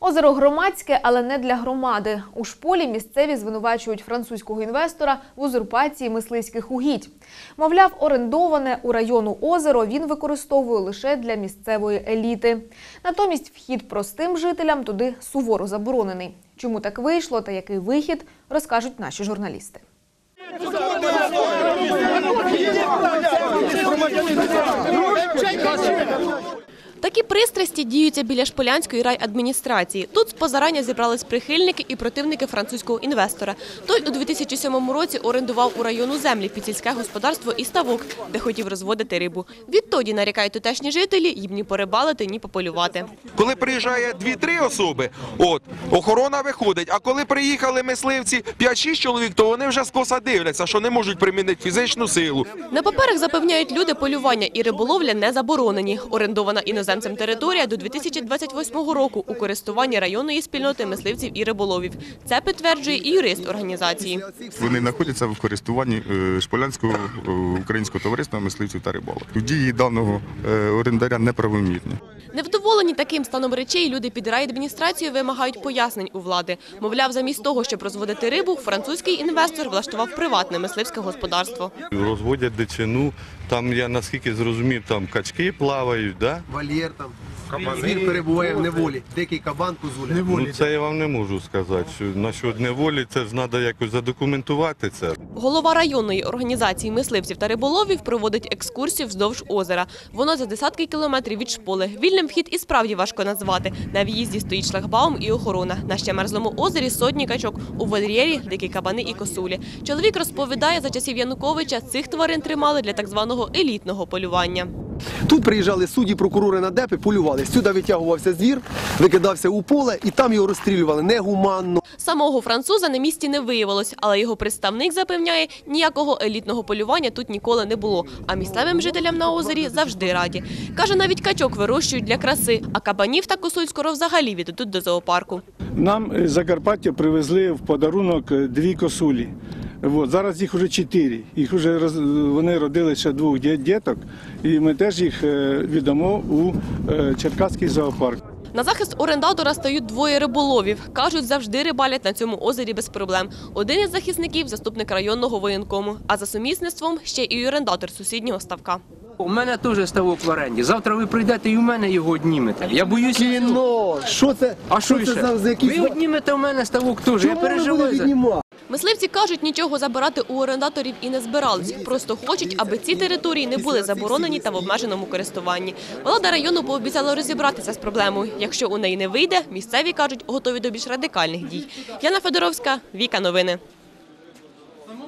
Озеро громадське, але не для громади. У Шполі місцеві звинувачують французького інвестора в узурпації мисливських угідь. Мовляв, орендоване у району озеро він використовує лише для місцевої еліти. Натомість вхід простим жителям туди суворо заборонений. Чому так вийшло та який вихід, розкажуть наші журналісти. Такі пристрасті діються біля Шполянської райадміністрації. Тут позарання зібрались прихильники і противники французького інвестора. Той у 2007 році орендував у району землі під сільське господарство і ставок, де хотів розводити рибу. Відтоді, нарікають тутешні жителі, їм ні порибалити, ні пополювати. Коли приїжджає 2-3 особи, охорона виходить, а коли приїхали мисливці 5-6 чоловік, то вони вже скоса дивляться, що не можуть примінити фізичну силу. На паперах, запевняють люди, полювання і риболовля не заборонені. Орендована іноземцем територія до 2028 року у користуванні районної спільноти мисливців і риболовів. Це підтверджує і юрист організації. Вони знаходяться в користуванні Шполянського українського товариства мисливців та рибалок. Дії даного орендаря неправомірні. Невдоволені таким станом речей, люди під райадміністрацією вимагають пояснень у влади. Мовляв, замість того, щоб розводити рибу, французький інвестор влаштував приватне мисливське господарство. Розводять дичину, там, я наскільки зрозумів, там качки плавають, да? Вольєр там, звір перебуває в неволі, дикий кабан, козуля. Ну, це я вам не можу сказати, що насчет неволі це ж треба якось задокументувати це. Голова районної організації мисливців та риболовів проводить екскурсію вздовж озера. Воно за десятки кілометрів від Шполи. Вільним вхід і справді важко назвати. На в'їзді стоїть шлагбаум і охорона. На ще мерзлому озері сотні качок. У вольєрі – дикі кабани і косулі. Чоловік розповідає, за часів Януковича цих тварин тримали для так званого елітного полювання. Тут приїжджали судді, прокурори на депи, полювали. Сюди витягувався звір, викидався у поле і там його розстрілювали негуманно. Самого француза на місці не виявилось, але його представник запевняє, ніякого елітного полювання тут ніколи не було. А місцевим жителям на озері завжди раді. Каже, навіть качок вирощують для краси, а кабанів та косуль скоро взагалі віддадуть до зоопарку. Нам з Закарпаття привезли в подарунок 2 косулі. Зараз їх вже 4. Вони родили ще 2 діток, і ми теж їх віддамо у Черкаський зоопарк. На захист орендатора стають 2 риболовів. Кажуть, завжди рибалять на цьому озері без проблем. Один із захисників – заступник районного воєнкому, а за сумісництвом ще і орендатор сусіднього ставка. У мене теж ставок в оренді. Завтра ви прийдете і у мене його однімете. Я боюся. Кіно! Що це? А що ще? За якісь... Ви однімете у мене ставок теж. Я переживаю. Мисливці кажуть, нічого забирати у орендаторів і не збирались. Просто хочуть, аби ці території не були заборонені та в обмеженому користуванні. Влада району пообіцяла розібратися з проблемою. Якщо у неї не вийде, місцеві кажуть, готові до більш радикальних дій. Яна Федоровська, Віка Новини.